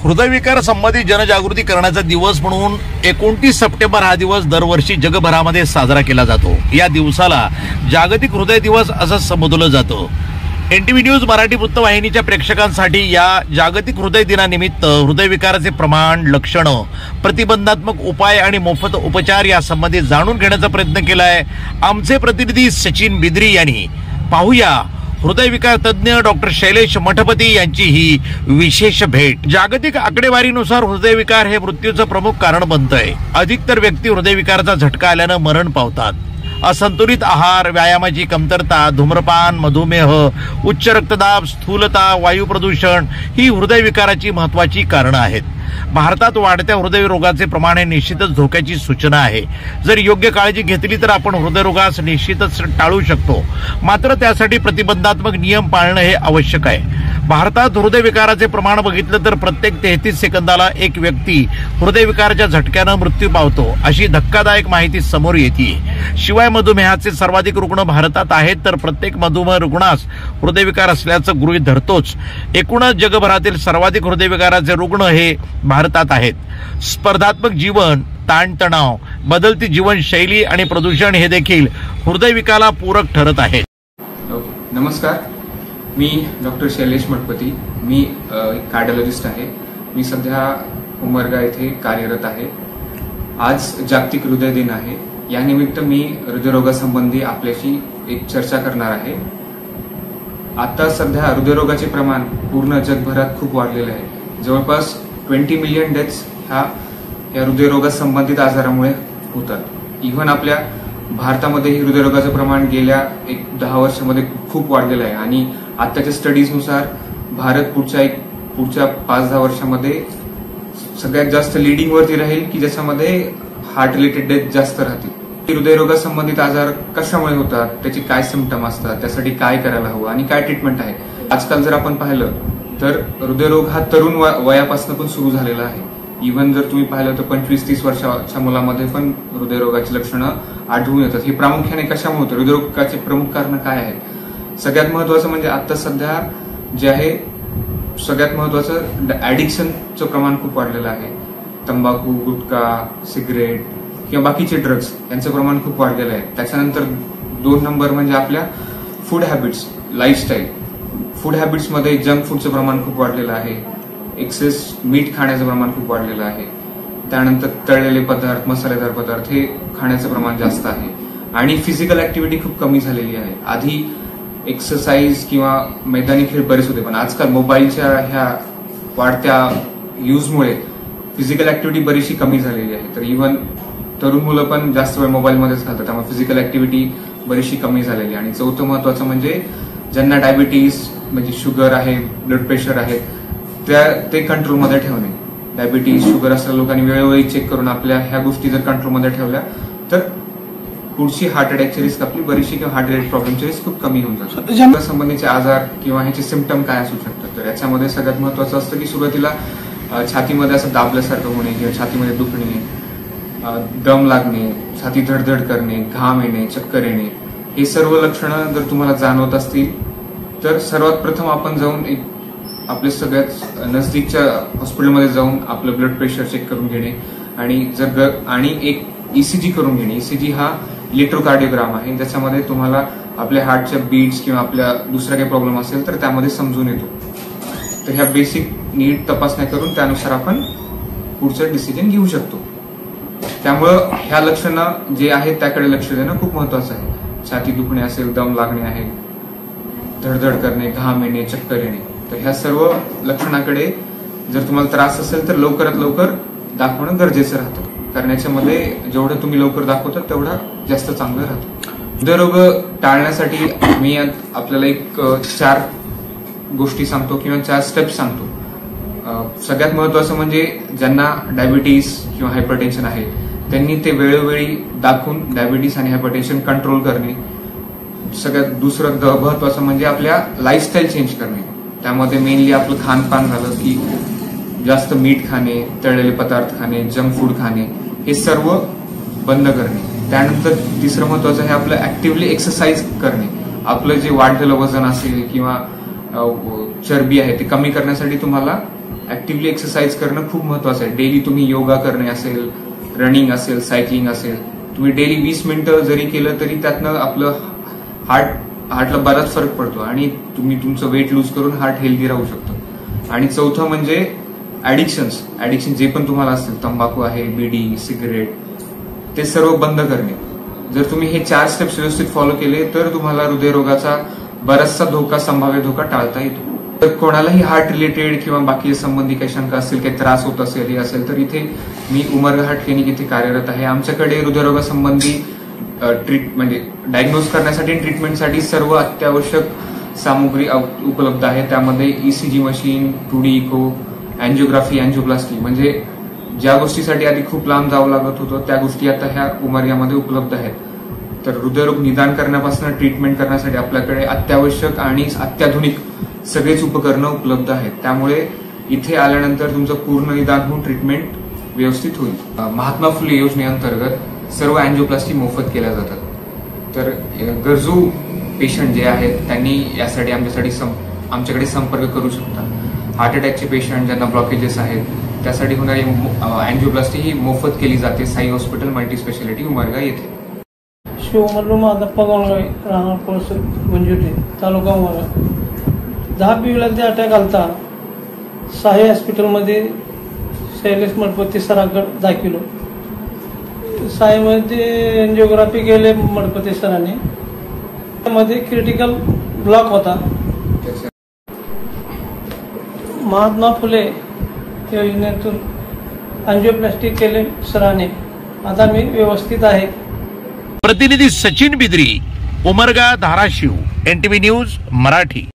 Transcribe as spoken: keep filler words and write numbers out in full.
हृदयविकार संबंधी जनजागृती करण्याचा दिवस म्हणून एकोणतीस सप्टेंबर हा दिवस दरवर्षी जगभरामध्ये साजरा केला जातो। या दिवसाला जागतिक हृदय दिवस असं संबोधलं जातं। एनटीव्ही न्यूज मराठी वृत्तवाहिनीच्या प्रेक्षकांसाठी या जागतिक हृदय दिनानिमित्त हृदयविकाराचे प्रमाण, लक्षणं, प्रतिबंधात्मक उपाय आणि मोफत उपचार यासंबंधी जाणून घेण्याचा प्रयत्न केला आहे आमचे प्रतिनिधी सचिन बिद्री यांनी। पाहूया हृदयविकार तज्ञ डॉक्टर शैलेश मठपती यांची ही विशेष भेट। जागतिक आकडेवारीनुसार हृदयविकार हे मृत्यूचं प्रमुख कारण बनतंय। अधिकतर व्यक्ती हृदयविकाराचा झटका आल्यानं मरण पावतात। असंतुलित आहार, व्यायामाची कमतरता, धूम्रपान, मधुमेह, उच्च रक्तदाब, स्थूलता, वायू प्रदूषण ही हृदयविकाराची महत्त्वाची कारणं आहेत। भारतात वाढत्या हृदयरोगाचे प्रमाण हे निश्चितच धोक्याची सूचना आहे। जर योग्य काळजी घेतली तर आपण हृदयरोगास निश्चितच टाळू शकतो, मात्र त्यासाठी प्रतिबंधात्मक नियम पाळणं हे आवश्यक आहे। भारतात हृदयविकाराचे प्रमाण बघितलं तर प्रत्येक तेहतीस सेकंदाला एक व्यक्ती हृदयविकाराच्या झटक्यानं मृत्यू पावतो, अशी धक्कादायक माहिती समोर येते। शिवाय मधुमेहाचे सर्वाधिक रुग्ण भारतात आहेत, तर प्रत्येक मधुमेह रुग्णास हृदयविकार असल्याचं गृहीत धरतोच। एकूणच जगभरातील सर्वाधिक हृदयविकाराचे रुग्ण हे भारतात आहेत। स्पर्धात्मक जीवन, ताणतणाव, बदलती जीवनशैली आणि प्रदूषण हे देखील हृदयविकाराला पूरक ठरत आहेत। नमस्कार, मी डॉक्टर शैलेश मठपती, मी एक कार्डिओलॉजिस्ट आहे। मी सध्या उमरगा येथे कार्यरत आहे। आज जागतिक हृदय दिन आहे। या निमित्त मी हृदयरोगासंबंधी आपल्याशी एक चर्चा करणार आहे। आता सध्या हृदयरोगाचे प्रमाण पूर्ण जगभरात खूप वाढलेले आहे। जवळपास वीस मिलियन डेथ्स ह्या या हृदयरोगासंबंधित आजारामुळे होतात। इव्हन आपल्या भारतामध्ये हृदयरोगाचं प्रमाण गेल्या एक दहा वर्षामध्ये खूप वाढलेलं आहे आणि आताच्या स्टडीजनुसार भारत पुढच्या एक पुढच्या पाच दहा वर्षामध्ये सगळ्यात जास्त लिडिंग वरती राहील की ज्याच्यामध्ये हार्ट रिलेटेड डेथ जास्त राहतील। हृदयरोगासंबंधित आजार कशामुळे होतात, त्याचे काय सिम्पटम असतात, त्यासाठी काय करायला हवं आणि काय ट्रीटमेंट आहे। आजकाल जर आपण पाहिलं तर हृदयरोग हा तरुण वयापासून पण सुरू झालेला आहे। इव्हन जर तुम्ही पाहिलं तर पंचवीस तीस वर्षाच्या मुलामध्ये पण हृदयरोगाची लक्षणं आढळून येतात। हे प्रामुख्याने कशामुळे होतं, हृदयरोगाचे प्रमुख कारण काय आहेत? सगळ्यात महत्वाचं म्हणजे आता सध्या जे आहे सगळ्यात महत्वाचं ऍडिक्शनचं प्रमाण खूप वाढलेलं आहे। तंबाखू, गुटखा, सिगरेट किंवा बाकीचे ड्रग्ज यांचं प्रमाण खूप वाढलेलं आहे। त्याच्यानंतर दोन नंबर म्हणजे आपल्या फूड हॅबिट्स, लाईफस्टाईल। फूड हॅबिट्समध्ये जंक फूडचं प्रमाण खूप वाढलेलं आहे। एक्सेस मीठ खाण्याचं प्रमाण खूप वाढलेलं आहे। त्यानंतर तळलेले पदार्थ, मसालेदार पदार्थ हे खाण्याचं प्रमाण जास्त आहे आणि फिजिकल ऍक्टिव्हिटी खूप कमी झालेली आहे। आधी एक्सरसाइज किंवा मैदानी खेळ बरेच होते, पण आजकाल मोबाईलच्या ह्या वाढत्या युजमुळे फिजिकल ऍक्टिव्हिटी बरीचशी कमी झालेली आहे। तर इव्हन तरुण मुलं पण जास्त वेळ मोबाईलमध्येच घालतात, त्यामुळे फिजिकल ऍक्टिव्हिटी बरीचशी कमी झालेली आहे। आणि चौथं महत्वाचं म्हणजे ज्यांना डायबिटीज म्हणजे शुगर आहे, ब्लड प्रेशर आहे, त्या ते कंट्रोलमध्ये ठेवणे। डायबिटीज, शुगर असलेल्या लोकांनी वेळोवेळी चेक करून आपल्या ह्या गोष्टी जर कंट्रोलमध्ये ठेवल्या तर पुढची हार्ट अटॅकची रिस्क आपली बरीचशी किंवा हार्ट रिलेटेड प्रॉब्लेमची रिस्क खूप कमी होऊन जातो। संबंधीचे आजार किंवा ह्याचे सिम्पटम काय असू शकतात, तर याच्यामध्ये सगळ्यात महत्वाचं असतं की सुरुवातीला छातीमध्ये असं दाबल्यासारखं होणे किंवा छातीमध्ये दुखणे, दम लागणे, छाती धडधड करणे, घाम येणे, चक्कर येणे, हे सर्व लक्षणं जर तुम्हाला जाणवत असतील तर सर्वात प्रथम आपण जाऊन एक आपल्या सगळ्यात नजदीकच्या हॉस्पिटलमध्ये जाऊन आपलं ब्लड प्रेशर चेक करून घेणे आणि जर आणि एक ईसीजी करून घेणे। ईसीजी हा इलेक्ट्रोकार्डिओग्राम आहे, ज्याच्यामध्ये तुम्हाला आपल्या हार्टच्या बीट्स किंवा आपल्या दुसरा काही प्रॉब्लेम असेल तर त्यामध्ये समजून येतो। तर ह्या बेसिक नीट तपासण्या करून त्यानुसार आपण पुढचं डिसिजन घेऊ शकतो। त्यामुळं ह्या लक्षणं जे आहेत त्याकडे लक्ष देणं खूप महत्वाचं आहे। छाती दुखणे असेल, दम लागणे आहे, धडधड करणे, घाम येणे, चक्कर येणे, तर ह्या सर्व लक्षणाकडे जर तुम्हाला त्रास असेल तर लवकरात लवकर दाखवणं गरजेचं राहतं। कारण याच्यामध्ये जेवढं तुम्ही लवकर दाखवता तेवढा जास्त चांगलं राहतं। हृदयरोग टाळण्यासाठी मी आपल्याला एक चार गोष्टी सांगतो किंवा चार स्टेप्स सांगतो। सगळ्यात महत्वाचं म्हणजे ज्यांना डायबिटीज किंवा हायपरटेन्शन आहे त्यांनी ते वेळोवेळी दाखवून डायबिटीज आणि हायपरटेन्शन कंट्रोल करणे। सगळ्यात दुसरं महत्वाचं म्हणजे आपल्या लाईफस्टाईल चेंज करणे। त्यामध्ये मेनली आपलं खानपान झालं की जास्त मीठ खाणे, तळलेले पदार्थ खाणे, जंक फूड खाणे हे सर्व बंद करणे। त्यानंतर तिसरं महत्वाचं आहे आपलं ऍक्टिव्हली एक्सरसाइज करणे। आपलं जे वाढलेलं वजन असेल किंवा चरबी आहे ते कमी करण्यासाठी तुम्हाला ऍक्टिव्हली एक्सरसाइज करणं खूप महत्वाचं आहे. डेली तुम्ही योगा करणे असेल, रनिंग असेल, सायकलिंग असेल, तुम्ही डेली वीस मिनिटं जरी केलं तरी त्यातनं आपलं हार्ट हार्टला बराच फरक पडतो आणि तुम्ही तुमचं वेट लूज करून हार्ट हेल्दी राहू शकतो. आणि चौथं म्हणजे ऍडिक्शन्स ऍडिक्शन जे पण तुम्हाला असतील, तंबाखू आहे, बिडी, सिगरेट, ते सर्व बंद करणे. जर तुम्ही हे चार स्टेप्स व्यवस्थित फॉलो केले तर तुम्हाला हृदयरोगाचा बराचसा धोका, संभाव्य धोका टाळता येतो. तर कोणालाही हार्ट रिलेटेड किंवा बाकी संबंधी काही शंका असेल, काही त्रास होत असेल, हे असेल तर इथे मी उमरगा हार्ट क्लिनिक इथे कार्यरत आहे. आमच्याकडे हृदयरोगासंबंधी ट्रीट म्हणजे डायग्नोज करण्यासाठी, ट्रीटमेंटसाठी सर्व अत्यावश्यक सामुग्री उपलब्ध आहे. त्यामध्ये ECG machine, two D echo, angiography, angioplasty, म्हणजे ज्या गोष्टीसाठी आधी खूप लांब जावं लागत होतं त्या गोष्टी आता ह्या उमरग्यामध्ये उपलब्ध आहेत. तर हृदयरोग निदान करण्यापासून ट्रीटमेंट करण्यासाठी आपल्याकडे अत्यावश्यक आणि अत्याधुनिक सगळेच उपकरणं उपलब्ध आहेत. त्यामुळे इथे आल्यानंतर तुमचं पूर्ण निदान होऊन ट्रीटमेंट व्यवस्थित होईल. महात्मा फुले योजनेअंतर्गत सर्व अँजिओप्लास्टी मोफत केल्या जातात. तर गरजू पेशंट जे आहेत त्यांनी यासाठी आमच्यासाठी आमच्याकडे संपर्क करू शकता. हार्ट अटॅकचे पेशंट ज्यांना ब्लॉकेजेस आहेत त्यासाठी होणारी अँजिओप्लास्टी ही मोफत केली जाते Sai hospital multi speciality Umarga येथे. शिवमल्लू माधप्पा गोळगावे, राहणार कोळसर, मंजुरी, तालुका उमरगा. दहा पिवळ्यांचा अटॅक आलता. साई हॉस्पिटलमध्ये शैलेश मडपती सरांकडे दाखिलो. साईमध्ये एंजिओग्राफी केले मडपती सरांनी. त्यामध्ये क्रिटिकल ब्लॉक होता. महात्मा फुले योजनेतून अँजिओप्लास्टी केले सरांनी. आता मी व्यवस्थित आहे. प्रतिनिधी सचिन बिद्री, उमरगा, धाराशिव, एनटीव्ही न्यूज मराठी.